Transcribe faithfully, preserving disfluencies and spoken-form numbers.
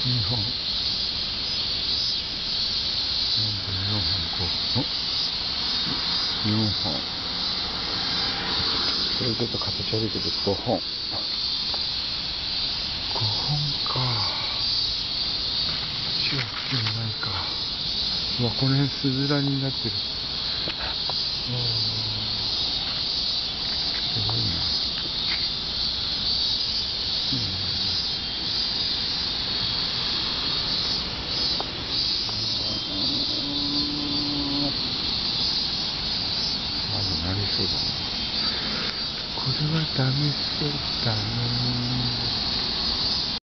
にほん、よんじゅうよんほん、ご、よんほん、これちょっと形悪いけどごほん、ごほんか。違う口もないか。うわ、この辺スズラニになってる。うわー、すごいな。うん、まだなりそうだな。これはダメそうだね。